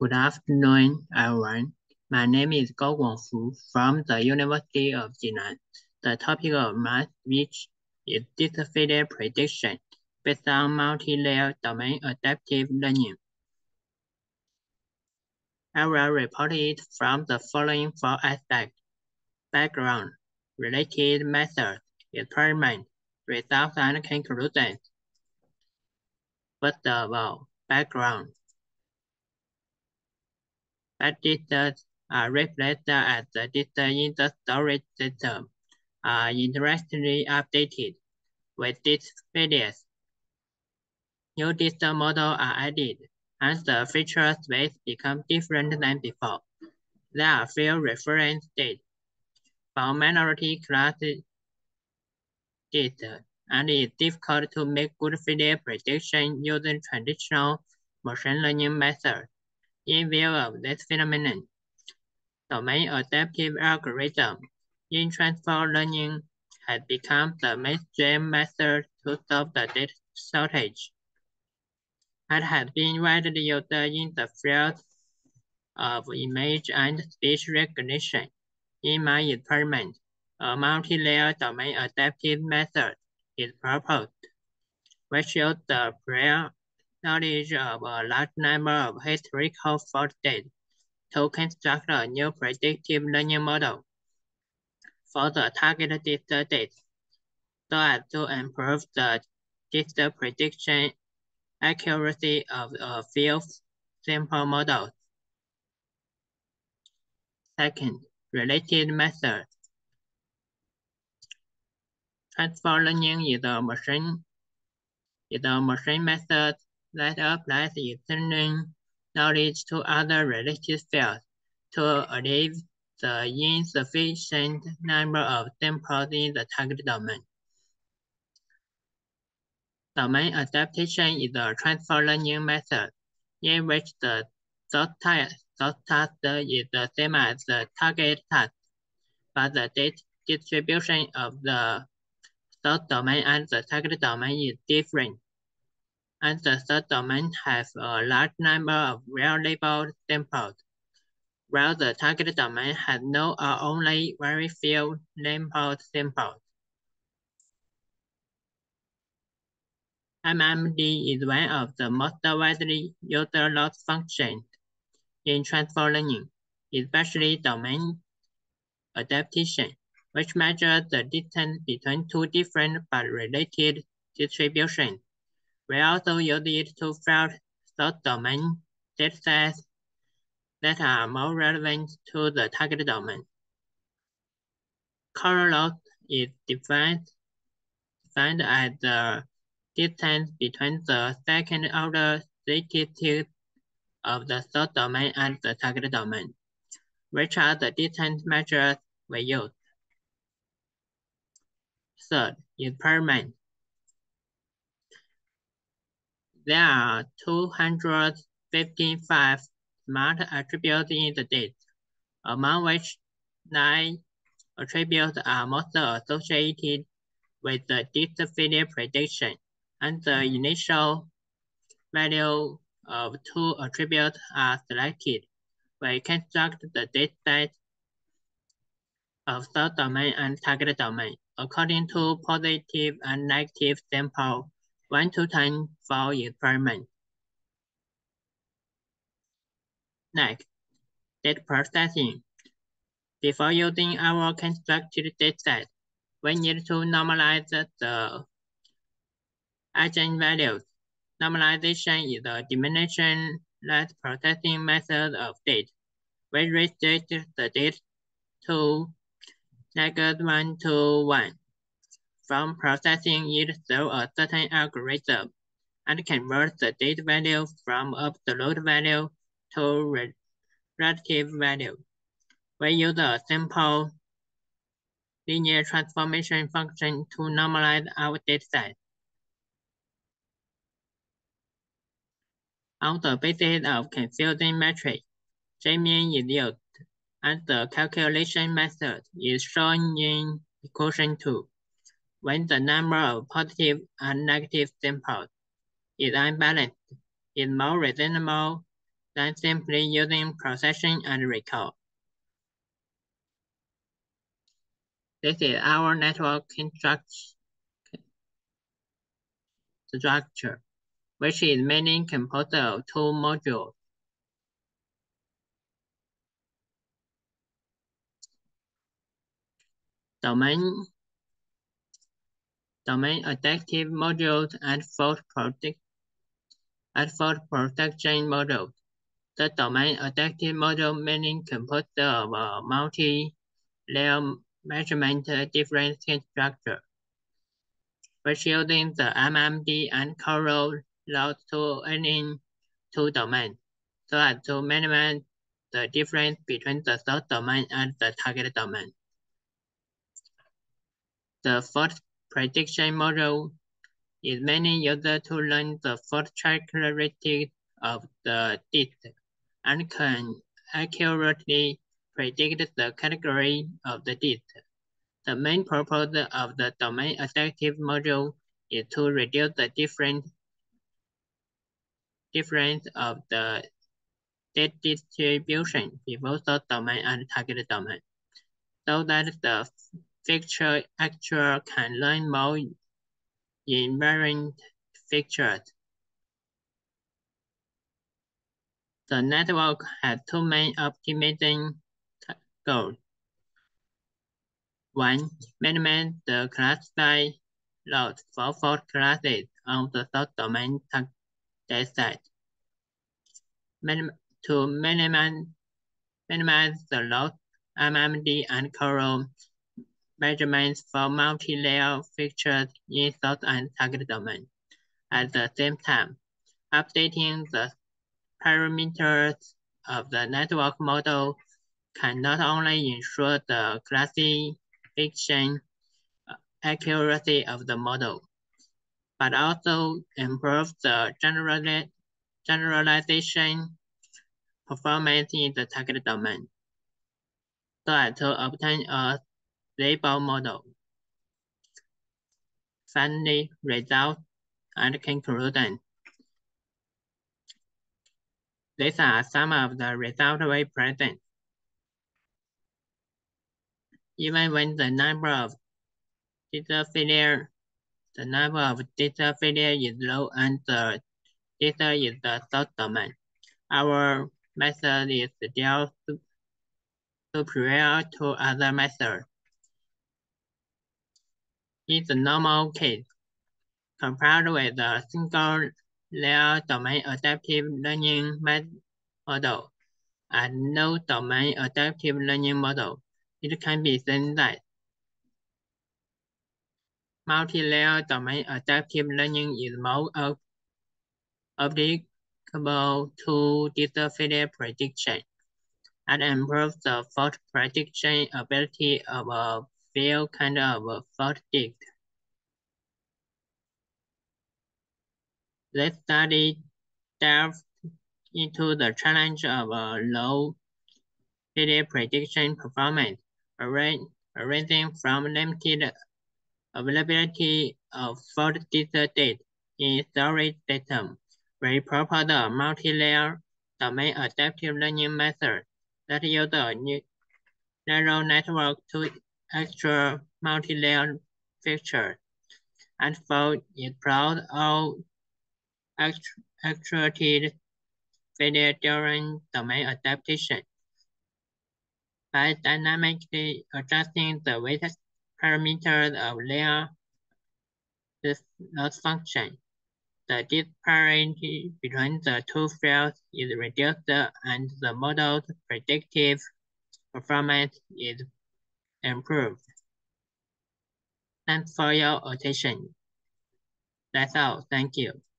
Good afternoon, everyone. My name is Guangfu from the University of Jinan. The topic of my speech is distributed prediction based on multi-layer domain adaptive learning. I will report it from the following four aspects: background, related methods, experiment, results, and conclusions. First of all, background. Registers are replaced as the data in the storage system are interestingly updated with this release. New data models are added, and the feature space becomes different than before. There are few reference dates for minority class data, and it is difficult to make good failure prediction using traditional machine learning methods. In view of this phenomenon, domain adaptive algorithm in transfer learning has become the mainstream method to solve the data shortage, and has been widely used in the field of image and speech recognition. In my experiment, a multi-layer domain adaptive method is proposed, which uses the prior knowledge of a large number of historical fault data to construct a new predictive learning model for the target data data, so as to improve the data prediction accuracy of a few simple models. Second, related methods. Transfer learning is a machine method that applies its learning knowledge to other related fields to achieve the insufficient number of samples in the target domain. Domain adaptation is a transfer learning method in which the source task is the same as the target task, but the data distribution of the source domain and the target domain is different, and the source domain has a large number of well-labeled samples, while the target domain has no or only very few labeled samples. MMD is one of the most widely used loss functions in transfer learning, especially domain adaptation, which measures the distance between two different but related distributions. We also use it to filter source domain datasets that are more relevant to the target domain. Color loss is defined as the distance between the second-order statistics of the source domain and the target domain, which are the distance measures we use. Third, experiment. There are 255 smart attributes in the data, among which 9 attributes are most associated with the data failure prediction, and the initial value of 2 attributes are selected. We construct the dataset of source domain and target domain according to positive and negative sample 1 to 10 for experiment. Next, data processing. Before using our constructed dataset, we need to normalize the eigenvalues. Normalization is a dimensionless processing method of data. We restrict the data to -1 to 1 from processing it through a certain algorithm and convert the data value from absolute value to relative value. We use a simple linear transformation function to normalize our dataset. On the basis of confusing metrics, J-mean is used, and the calculation method is shown in equation 2. When the number of positive and negative samples is unbalanced, it's more reasonable than simply using processing and recall. This is our network structure, which is mainly composed of two modules. Domain adaptive modules and fault protection modules. The domain adaptive module mainly composed of a multi-layer measurement differentiation structure, which using the MMD and Corel laws to any two domains, so as to minimize the difference between the source domain and the target domain. The fault prediction module is mainly used to learn the fault characteristics of the disk and can accurately predict the category of the disk. The main purpose of the domain adaptive module is to reduce the difference of the state distribution between source domain and target domain, so that the fixture actual can learn more invariant fixtures. The network has two main optimization goals. One, minimize the class size loss for fault classes on the source domain dataset. To minimize the loss, MMD and Corel measurements for multi-layer fixtures in source and target domain. At the same time, updating the parameters of the network model can not only ensure the classification accuracy of the model, but also improve the generalization performance in the target domain, so as to obtain a stable model. Finally, results and conclusion. These are some of the results we present. Even when the number of data failure is low and the data is the source domain, our method is still superior to other methods. In the normal case, compared with the single-layer domain adaptive learning model and no domain adaptive learning model, it can be seen that multi-layer domain adaptive learning is more applicable to data failure prediction and improves the fault prediction ability of a few kinds of fault disk. This study delved into the challenge of low failure prediction performance, arising from limited availability of fault data in storage systems. We propose a multi-layer domain adaptive learning method that uses a neural network to extract multi-layer features and for explore all extracted failure during domain adaptation. By dynamically adjusting the weight parameters of layer loss function, the disparity between the two fields is reduced and the model's predictive performance is improved. Thanks for your attention. That's all. Thank you.